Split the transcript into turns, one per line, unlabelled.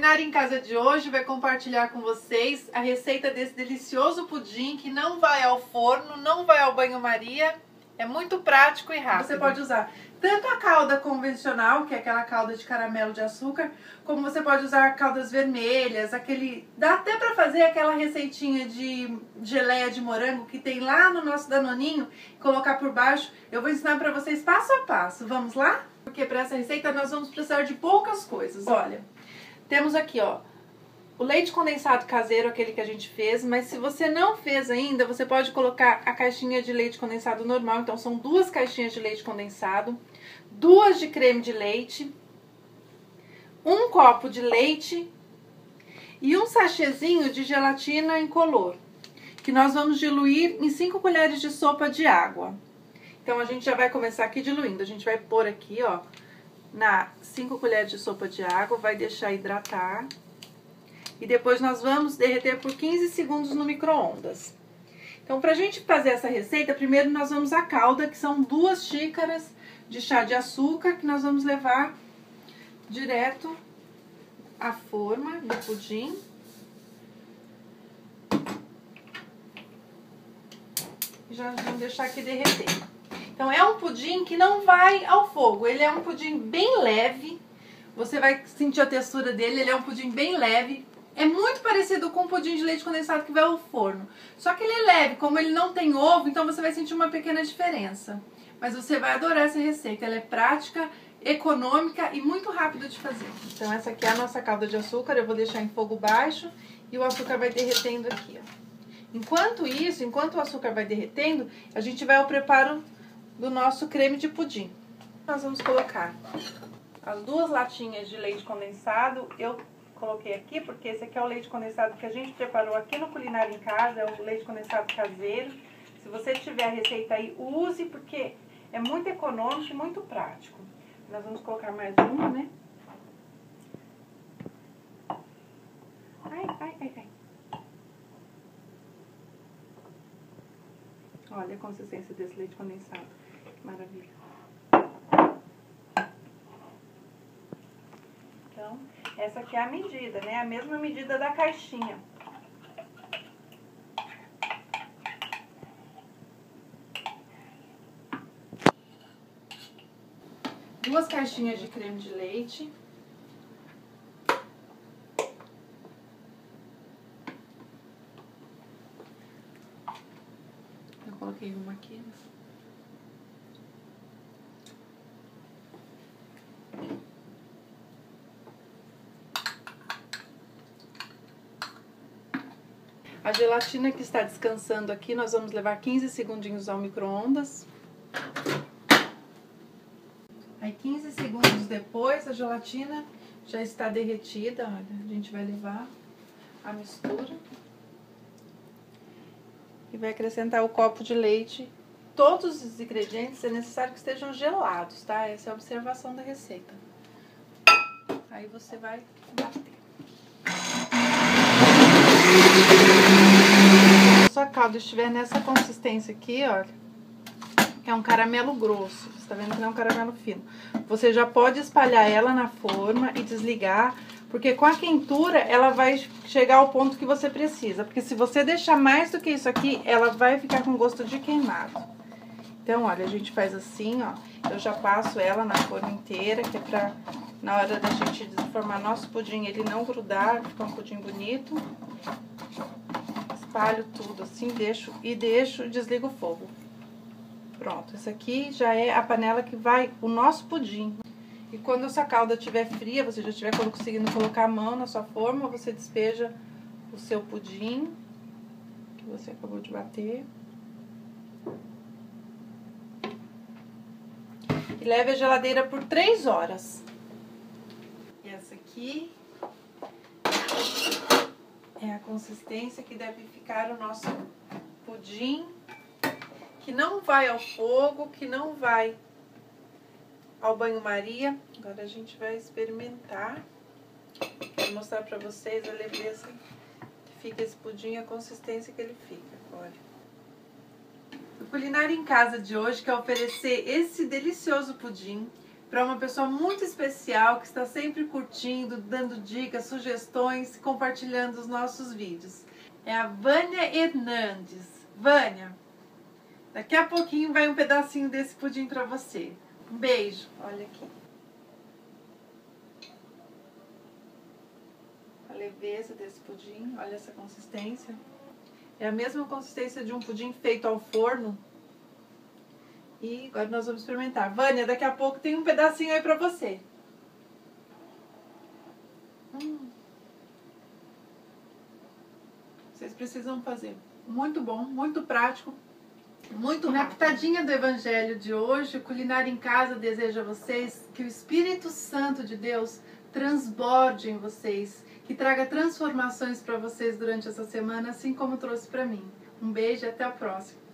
Culinária em Casa de hoje vai compartilhar com vocês a receita desse delicioso pudim que não vai ao forno, não vai ao banho-maria, é muito prático e rápido. Você pode usar tanto a calda convencional, que é aquela calda de caramelo de açúcar, como você pode usar caldas vermelhas, dá até para fazer aquela receitinha de geleia de morango que tem lá no nosso danoninho, colocar por baixo. Eu vou ensinar para vocês passo a passo. Vamos lá? Porque para essa receita nós vamos precisar de poucas coisas. Olha, temos aqui, ó, o leite condensado caseiro, aquele que a gente fez, mas se você não fez ainda, você pode colocar a caixinha de leite condensado normal. Então são 2 caixinhas de leite condensado, 2 de creme de leite, 1 copo de leite e um sachêzinho de gelatina incolor, que nós vamos diluir em 5 colheres de sopa de água. Então a gente já vai começar aqui diluindo. A gente vai pôr aqui, ó, na 5 colheres de sopa de água, vai deixar hidratar. E depois nós vamos derreter por 15 segundos no micro-ondas. Então, pra gente fazer essa receita, primeiro nós vamos a calda, que são 2 xícaras de chá de açúcar, que nós vamos levar direto à forma do pudim. E já vamos deixar aqui derreter. Então, é um pudim que não vai ao fogo, ele é um pudim bem leve, você vai sentir a textura dele, ele é um pudim bem leve, é muito parecido com o pudim de leite condensado que vai ao forno, só que ele é leve, como ele não tem ovo, então você vai sentir uma pequena diferença, mas você vai adorar essa receita, ela é prática, econômica e muito rápida de fazer. Então essa aqui é a nossa calda de açúcar, eu vou deixar em fogo baixo e o açúcar vai derretendo aqui, ó. Enquanto isso, enquanto o açúcar vai derretendo, a gente vai ao preparo do nosso creme de pudim. Nós vamos colocar as 2 latinhas de leite condensado. Eu coloquei aqui porque esse aqui é o leite condensado que a gente preparou aqui no Culinária em Casa, é o leite condensado caseiro. Se você tiver a receita aí, use, porque é muito econômico e muito prático. Nós vamos colocar mais uma, né? Ai. Olha a consistência desse leite condensado. Maravilha. Então, essa aqui é a medida, né? A mesma medida da caixinha. Duas caixinhas de creme de leite. Eu coloquei uma aqui. A gelatina que está descansando aqui, nós vamos levar 15 segundinhos ao micro-ondas. Aí 15 segundos depois, a gelatina já está derretida. Olha, a gente vai levar a mistura. E vai acrescentar o copo de leite. Todos os ingredientes é necessário que estejam gelados, tá? Essa é a observação da receita. Aí você vai bater. Se a calda estiver nessa consistência aqui, olha, é um caramelo grosso, você tá vendo que não é um caramelo fino. Você já pode espalhar ela na forma e desligar, porque com a quentura ela vai chegar ao ponto que você precisa. Porque se você deixar mais do que isso aqui, ela vai ficar com gosto de queimado. Então, olha, a gente faz assim, ó, eu já passo ela na forma inteira, que é pra, na hora da gente formar nosso pudim, ele não grudar, ficar um pudim bonito. Espalho tudo assim, desligo o fogo. Pronto, essa aqui já é a panela que vai o nosso pudim. E quando a sua calda estiver fria, você já estiver conseguindo colocar a mão na sua forma, você despeja o seu pudim, que você acabou de bater. E leve à geladeira por 3 horas. E essa aqui é a consistência que deve ficar o nosso pudim, que não vai ao fogo, que não vai ao banho-maria. Agora a gente vai experimentar. Vou mostrar pra vocês a leveza que fica esse pudim, a consistência que ele fica. Olha. O Culinária em Casa de hoje quer oferecer esse delicioso pudim para uma pessoa muito especial que está sempre curtindo, dando dicas, sugestões, compartilhando os nossos vídeos. É a Vânia Hernandes. Vânia, daqui a pouquinho vai um pedacinho desse pudim para você. Um beijo. Olha aqui. A leveza desse pudim, olha essa consistência. É a mesma consistência de um pudim feito ao forno. E agora nós vamos experimentar. Vânia, daqui a pouco tem um pedacinho aí pra você. Vocês precisam fazer. Muito bom, muito prático, muito rápido. Na pitadinha do Evangelho de hoje, o Culinária em Casa deseja a vocês que o Espírito Santo de Deus transborde em vocês, que traga transformações para vocês durante essa semana, assim como trouxe para mim. Um beijo e até a próxima.